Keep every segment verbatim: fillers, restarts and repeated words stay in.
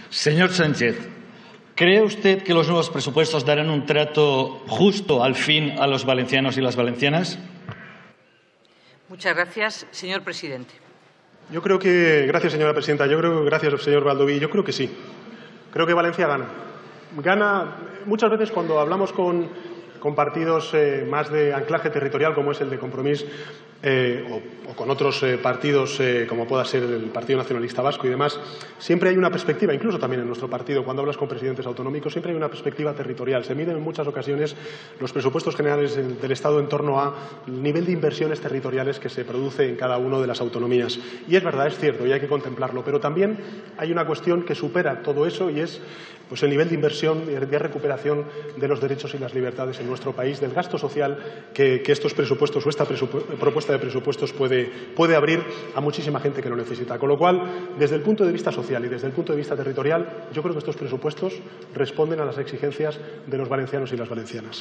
Señor Sánchez, ¿cree usted que los nuevos presupuestos darán un trato justo al fin a los valencianos y las valencianas? Muchas gracias, señor presidente. Yo creo que, gracias señora presidenta, yo creo, gracias señor Baldoví, yo creo que sí. Creo que Valencia gana. Gana muchas veces cuando hablamos con, con partidos eh, más de anclaje territorial, como es el de Compromís, eh, o, o con otros eh, partidos, eh, como pueda ser el Partido Nacionalista Vasco y demás, siempre hay una perspectiva, incluso también en nuestro partido, cuando hablas con presidentes autonómicos, siempre hay una perspectiva territorial. Se miden en muchas ocasiones los presupuestos generales del, del Estado en torno al nivel de inversiones territoriales que se produce en cada una de las autonomías. Y es verdad, es cierto, y hay que contemplarlo, pero también hay una cuestión que supera todo eso y es pues, el nivel de inversión y de recuperación de los derechos y las libertades en nuestro país, del gasto social que, que estos presupuestos o esta presupu propuesta de presupuestos puede, puede abrir a muchísima gente que lo necesita. Con lo cual, desde el punto de vista social y desde el punto de vista territorial, yo creo que estos presupuestos responden a las exigencias de los valencianos y las valencianas.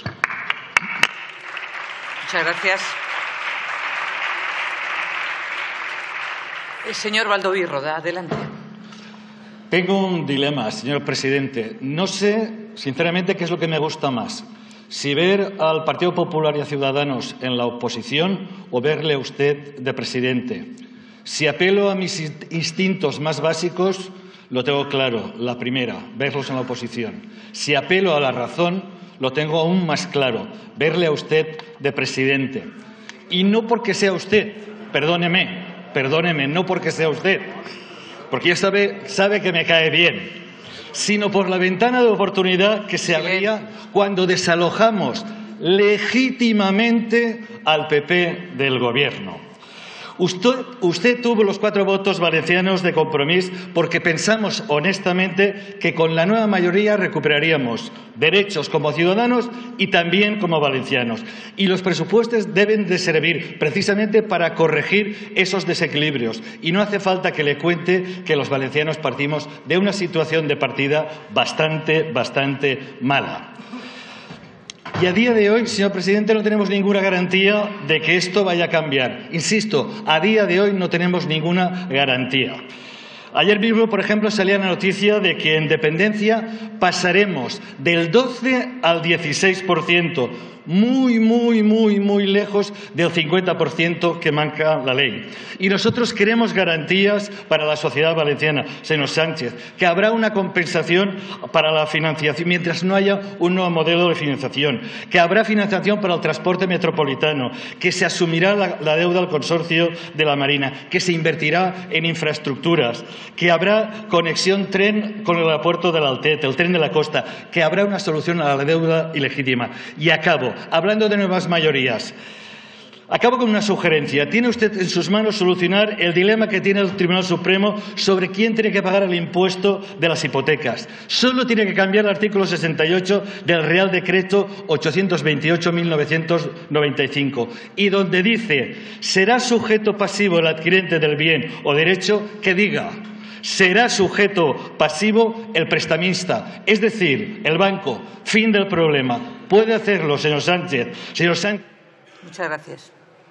Muchas gracias. El señor Baldoví Roda, adelante. Tengo un dilema, señor presidente. No sé, sinceramente, qué es lo que me gusta más. Si ver al Partido Popular y a Ciudadanos en la oposición o verle a usted de presidente. Si apelo a mis instintos más básicos, lo tengo claro, la primera, verlos en la oposición. Si apelo a la razón, lo tengo aún más claro, verle a usted de presidente. Y no porque sea usted, perdóneme, perdóneme, no porque sea usted, porque ya sabe, sabe que me cae bien, sino por la ventana de oportunidad que se abría cuando desalojamos legítimamente al P P del Gobierno. Usted, usted tuvo los cuatro votos valencianos de Compromís porque pensamos honestamente que con la nueva mayoría recuperaríamos derechos como ciudadanos y también como valencianos. Y los presupuestos deben de servir precisamente para corregir esos desequilibrios. Y no hace falta que le cuente que los valencianos partimos de una situación de partida bastante, bastante mala. Y a día de hoy, señor presidente, no tenemos ninguna garantía de que esto vaya a cambiar. Insisto, a día de hoy no tenemos ninguna garantía. Ayer mismo, por ejemplo, salía la noticia de que en dependencia pasaremos del doce al dieciséis por ciento, muy, muy, muy, muy lejos del cincuenta por ciento que marca la ley. Y nosotros queremos garantías para la sociedad valenciana, señor Sánchez, que habrá una compensación para la financiación mientras no haya un nuevo modelo de financiación, que habrá financiación para el transporte metropolitano, que se asumirá la, la deuda al consorcio de la Marina, que se invertirá en infraestructuras, que habrá conexión tren con el aeropuerto del Altete, el tren de la costa, que habrá una solución a la deuda ilegítima. Y acabo, hablando de nuevas mayorías. Acabo con una sugerencia. ¿Tiene usted en sus manos solucionar el dilema que tiene el Tribunal Supremo sobre quién tiene que pagar el impuesto de las hipotecas? Solo tiene que cambiar el artículo sesenta y ocho del Real Decreto ochocientos veintiocho barra mil novecientos noventa y cinco y donde dice será sujeto pasivo el adquirente del bien o derecho que diga será sujeto pasivo el prestamista, es decir, el banco. Fin del problema. Puede hacerlo, señor Sánchez. Señor Sánchez. Muchas gracias.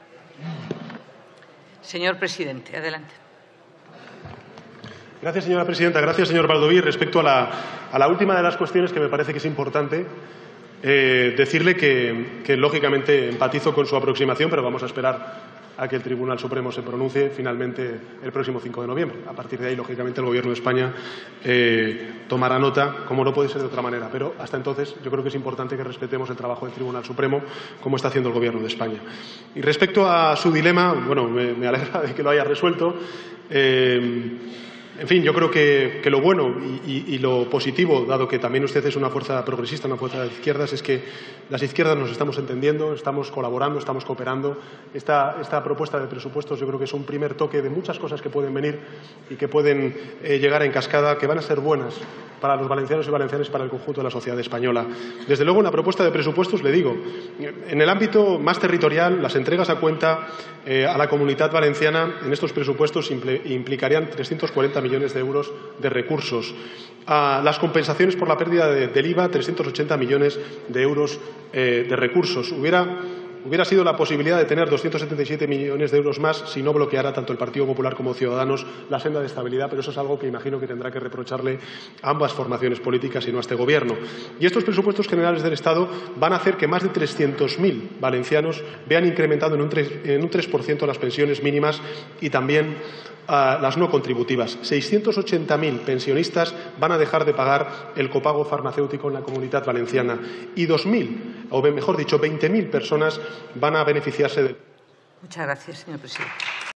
Señor presidente, adelante. Gracias, señora presidenta. Gracias, señor Baldoví. Respecto a la, a la última de las cuestiones que me parece que es importante, eh, decirle que, que, lógicamente, empatizo con su aproximación, pero vamos a esperar a que el Tribunal Supremo se pronuncie finalmente el próximo cinco de noviembre. A partir de ahí, lógicamente, el Gobierno de España eh, tomará nota, como no puede ser de otra manera. Pero hasta entonces yo creo que es importante que respetemos el trabajo del Tribunal Supremo, como está haciendo el Gobierno de España. Y respecto a su dilema, bueno, me, me alegra de que lo haya resuelto. Eh, En fin, yo creo que, que lo bueno y, y, y lo positivo, dado que también usted es una fuerza progresista, una fuerza de izquierdas, es que las izquierdas nos estamos entendiendo, estamos colaborando, estamos cooperando. Esta, esta propuesta de presupuestos yo creo que es un primer toque de muchas cosas que pueden venir y que pueden eh, llegar en cascada, que van a ser buenas para los valencianos y valencianas y para el conjunto de la sociedad española. Desde luego, en la propuesta de presupuestos, le digo, en el ámbito más territorial, las entregas a cuenta eh, a la Comunidad Valenciana en estos presupuestos implicarían trescientos cuarenta millones de euros de recursos. A las compensaciones por la pérdida de, del I V A, trescientos ochenta millones de euros eh, de recursos. Hubiera hubiera sido la posibilidad de tener doscientos setenta y siete millones de euros más si no bloqueara tanto el Partido Popular como Ciudadanos la senda de estabilidad, pero eso es algo que imagino que tendrá que reprocharle a ambas formaciones políticas y no a este Gobierno. Y estos presupuestos generales del Estado van a hacer que más de trescientos mil valencianos vean incrementado en un tres, en un tres por ciento las pensiones mínimas y también a las no contributivas. seiscientos ochenta mil pensionistas van a dejar de pagar el copago farmacéutico en la Comunitat Valenciana y dos mil, o mejor dicho, veinte mil personas van a beneficiarse del. Muchas gracias, señor presidente.